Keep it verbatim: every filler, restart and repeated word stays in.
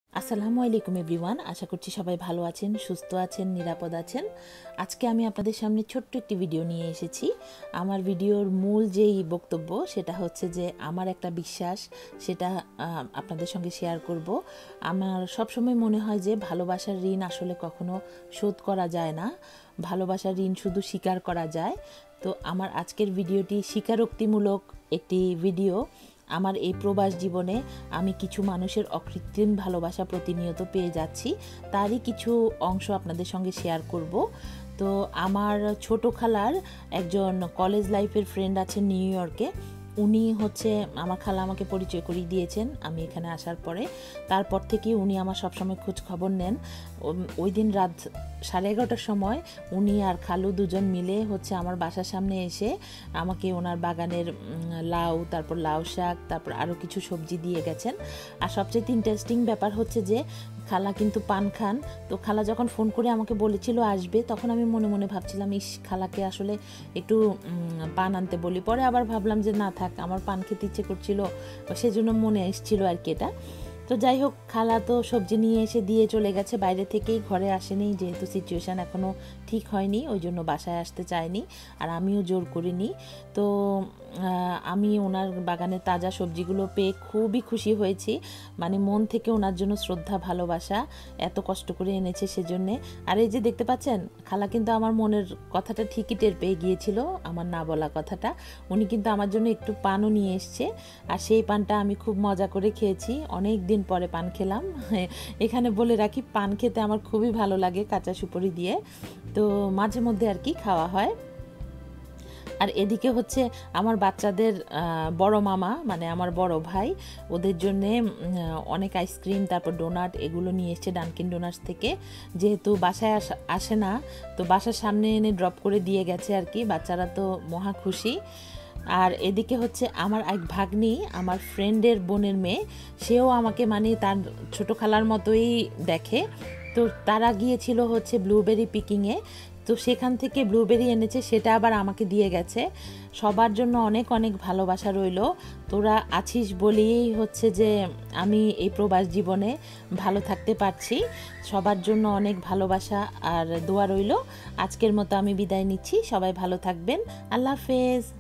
আসসালামু আলাইকুম এভরিওয়ান। আশা করছি সবাই ভালো আছেন, সুস্থ আছেন, নিরাপদ আছেন। আজকে আমি আপনাদের সামনে ছোট্ট একটি ভিডিও নিয়ে এসেছি। আমার ভিডিওর মূল যেই বক্তব্য সেটা হচ্ছে যে আমার একটা বিশ্বাস, সেটা আহ, আপনাদের সঙ্গে শেয়ার করব। আমার সবসময় মনে হয় যে ভালোবাসার ঋণ আসলে কখনো শোধ করা যায় না, ভালোবাসার ঋণ শুধু স্বীকার করা যায়। তো আমার আজকের ভিডিওটি স্বীকারোক্তিমূলক একটি ভিডিও। আমার এই প্রবাস জীবনে আমি কিছু মানুষের অকৃত্রিম ভালোবাসা প্রতিনিয়ত পেয়ে যাচ্ছি, তারই কিছু অংশ আপনাদের সঙ্গে শেয়ার করব। তো আমার ছোট খালার একজন কলেজ লাইফের ফ্রেন্ড আছেন নিউ ইয়র্কে। উনি হচ্ছে আমার খালা আমাকে পরিচয় করিয়ে দিয়েছেন আমি এখানে আসার পরে। তারপর থেকে উনি আমার সবসময় খোঁজ খবর নেন। ওই দিন রাত সাড়ে এগারোটার সময় উনি আর খালু দুজন মিলে হচ্ছে আমার বাসার সামনে এসে আমাকে ওনার বাগানের লাউ, তারপর লাউ শাক, তারপর আরও কিছু সবজি দিয়ে গেছেন। আর সবচেয়ে ইন্টারেস্টিং ব্যাপার হচ্ছে যে খালা কিন্তু পান খান। তো খালা যখন ফোন করে আমাকে বলেছিল আসবে, তখন আমি মনে মনে ভাবছিলাম ইস, খালাকে আসলে একটু পান আনতে বলি। পরে আবার ভাবলাম যে না থাক, আমার পান খেতে ইচ্ছে করছিল, সেজন্য মনে এসেছিল আর কি এটা। তো যাই হোক, খালা তো সবজি নিয়ে এসে দিয়ে চলে গেছে বাইরে থেকেই, ঘরে আসেনি, যেহেতু সিচুয়েশান এখনও ঠিক হয়নি ওই জন্য বাসায় আসতে চায়নি, আর আমিও জোর করিনি। তো আমি ওনার বাগানের তাজা সবজিগুলো পেয়ে খুবই খুশি হয়েছি। মানে মন থেকে ওনার জন্য শ্রদ্ধা, ভালোবাসা, এত কষ্ট করে এনেছে সেজন্যে। আর এই যে দেখতে পাচ্ছেন, খালা কিন্তু আমার মনের কথাটা ঠিকই টের পেয়ে গিয়েছিল, আমার না বলা কথাটা। উনি কিন্তু আমার জন্য একটু পানও নিয়ে এসছে, আর সেই পানটা আমি খুব মজা করে খেয়েছি। অনেক দিন পরে পান খেলাম। এখানে বলে রাখি, পান খেতে আমার খুবই ভালো লাগে কাঁচা সুপারি দিয়ে, তো মাঝে মধ্যে আর কি খাওয়া হয়। আর এদিকে হচ্ছে আমার বাচ্চাদের বড় মামা, মানে আমার বড় ভাই, ওদের জন্যে অনেক আইসক্রিম, তারপর ডোনাট, এগুলো নিয়ে এসছে ডানকিন ডোনাটস থেকে। যেহেতু বাসায় আসে না, তো বাসার সামনে এনে ড্রপ করে দিয়ে গেছে আর কি। বাচ্চারা তো মহা খুশি। আর এদিকে হচ্ছে আমার এক ভাগ্নি, আমার ফ্রেন্ডের বোনের মেয়ে, সেও আমাকে মানে তার ছোটো খালার মতোই দেখে। তো তারা গিয়েছিল হচ্ছে ব্লুবেরি পিকিংয়ে, তো সেখান থেকে ব্লুবেরি এনেছে, সেটা আবার আমাকে দিয়ে গেছে। সবার জন্য অনেক অনেক ভালোবাসা রইল। তোরা আছিস বলেই হচ্ছে যে আমি এই প্রবাস জীবনে ভালো থাকতে পারছি। সবার জন্য অনেক ভালোবাসা আর দোয়া রইল। আজকের মতো আমি বিদায় নিচ্ছি, সবাই ভালো থাকবেন। আল্লাহ হাফেজ।